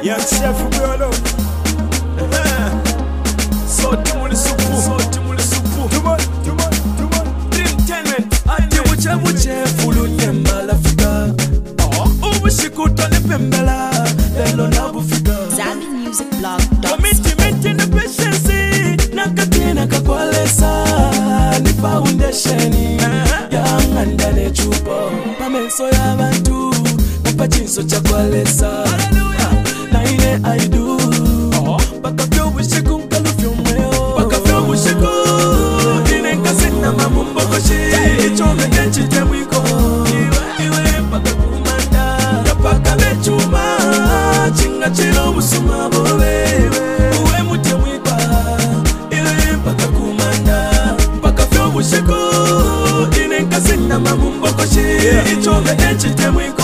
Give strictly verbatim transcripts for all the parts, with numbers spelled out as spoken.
Young chef Mikola. So timuli supu, so timuli supu. Tuma, tuma, tuma. Entertainment. Ati buche buche fulu nyemba la fika. Ubu shikuto ni pembela, lelo na bufika. Zambi Music Blog. Commitment and patience. Nakatina kakwalesa. Ni foundation. Yang andane chupo. Pamenso ya bantu. Napachinso chakwalesa. Na ine I do. Baka fyo wishiku nkalu fyo mweo. Baka fyo wishiku. Ine nkasina mamumbo koshi. Ichome enchi temwiko. Iwe baka kumanda. Yapaka lechuma. Chinga chilo musuma bobe. Uwe mute mwikwa. Iwe baka kumanda. Baka fyo wishiku. Ine nkasina mamumbo koshi. Ichome enchi temwiko.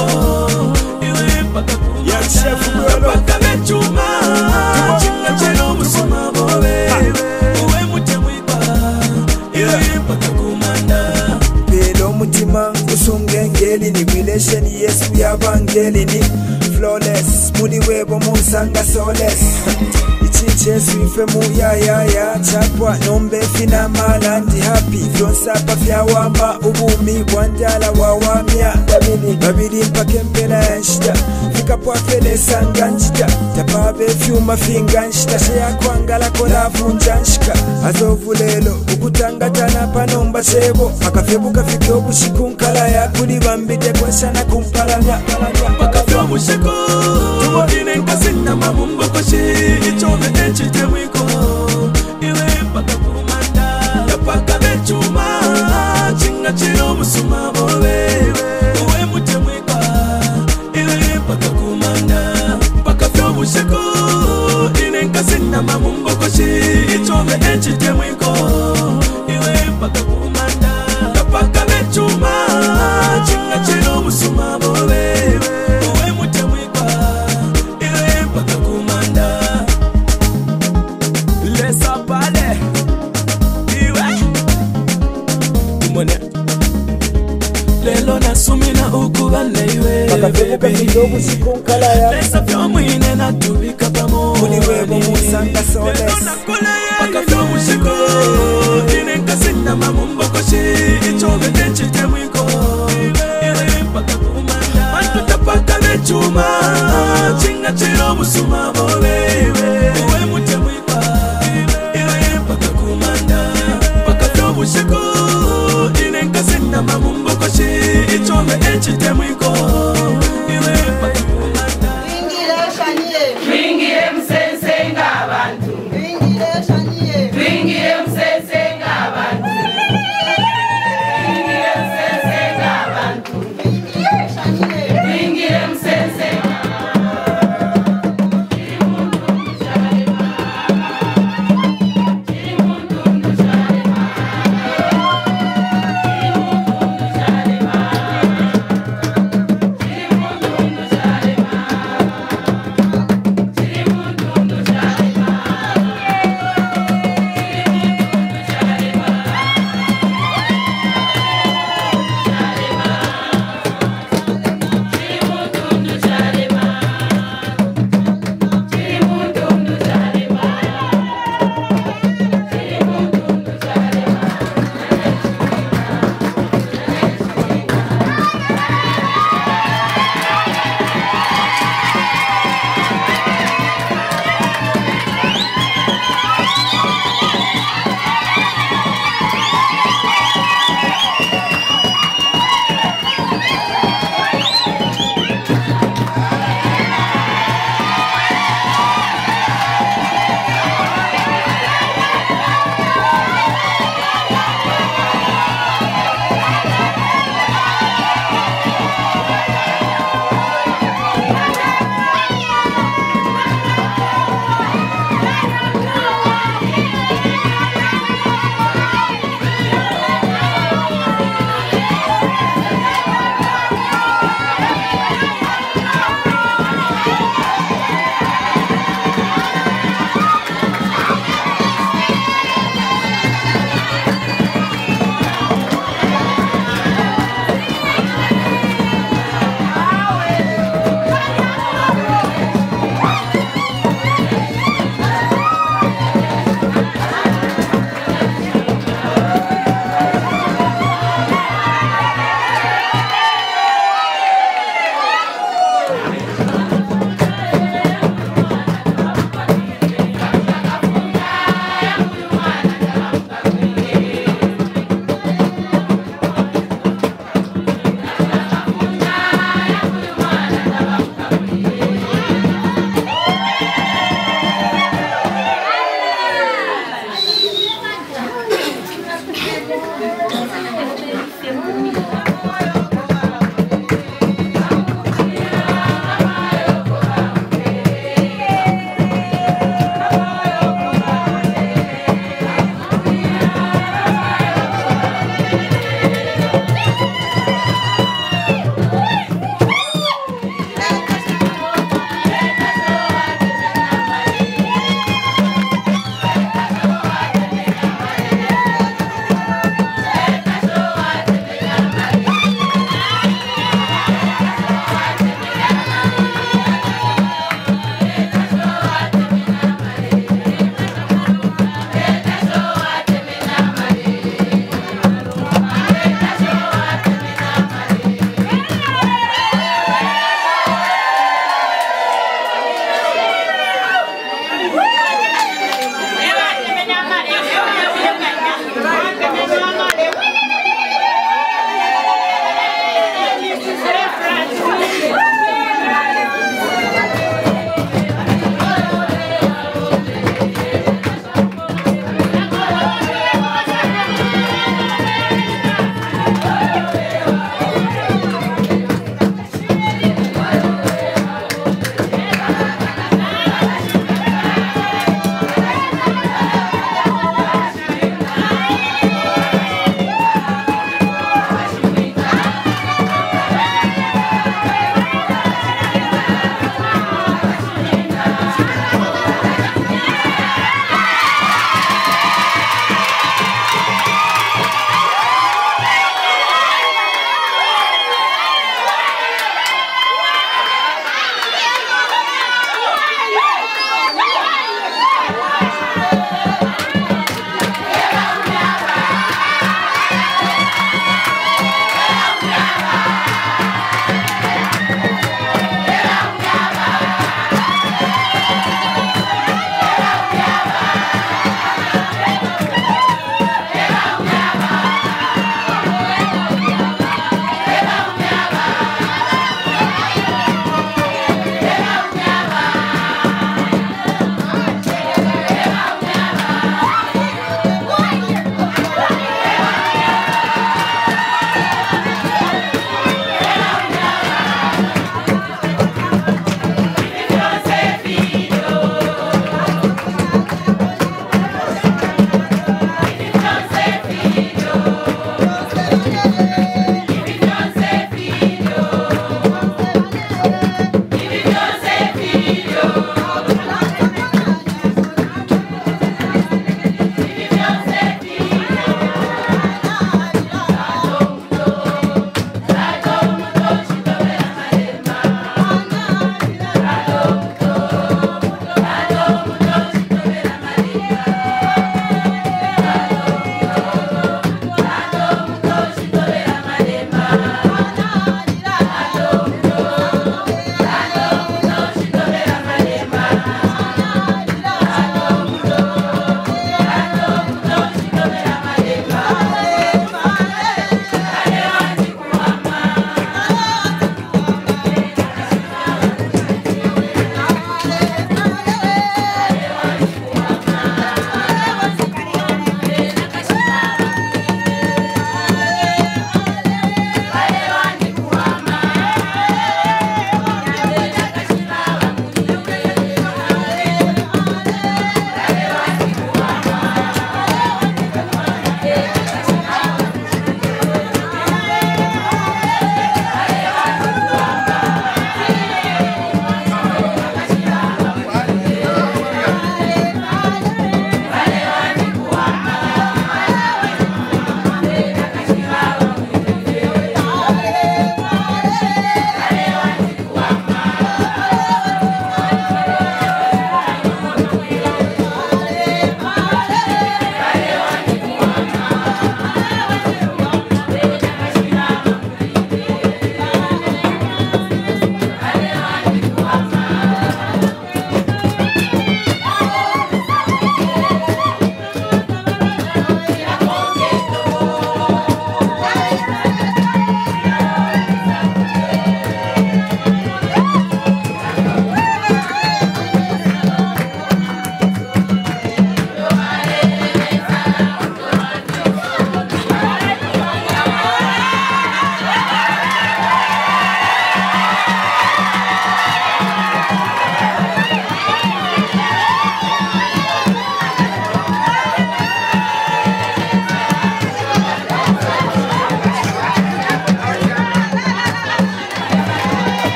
Iwe baka kumanda. Yapaka lechuma. Chinga chilo musuma bobe. Uwe mute mwikwa. Iwe baka kumanda. Pelo mutima usungengeli ni relation yesu yabangeli ni flawless muli webo musanga soulless ichichesu ife mu ya ya ya chapwa nombe fina mala ndi happy vyonsapa vyawamba ubumi bwandala wawamya babili babili mpake mpela ya nshita fika pwafele sanga nshita tapabe fyuma finga nshita sheya kwangala kola vunja nshika azovulelo ukutangatana panomba sebo akafebuka fikyo bushikunkala ya kuli bambite kwashana kumpalanya Bakafyo mushiko Ine nkasina mamumbo koshi Ichome enchi temwiko Iwe baka kumanda Yapaka lechuma Chinga chilo musuma bobe Uwe mute mwikwa Iwe baka kumanda Bakafyo mushiko Ine nkasina mamumbo koshi Ichome enchi temwiko Iwe baka kumanda Yapaka lechuma Chinga chilo musuma bobe Lelo na sumina ukubale iwe Bakafebuka kidogo shikunkala ya Lesa fyo mwine na tubika pamo muli webo musanga soulless Lelo na kule ya Bakafyo mushiko Ine nkasina mamumbo koshi Ichome enchi temwiko Iwe baka kumanda Mantu tapaka lechuma Chinga chilo musuma bobe Uwe mute mwikwa Iwe baka kumanda Bakafyo mushiko Ine nkasina mamumbo koshi Ichome enchi temwiko Iwe baka kumanda Twingire shaniye Twingire msense ng'abantu Twingire shaniye Twingire msense ng'abantu Twingire msense ng'abantu Twingire shaniye Twingire msense Chiri muntu mchalema Chiri muntu mchalema Chiri muntu mchalema Thank you.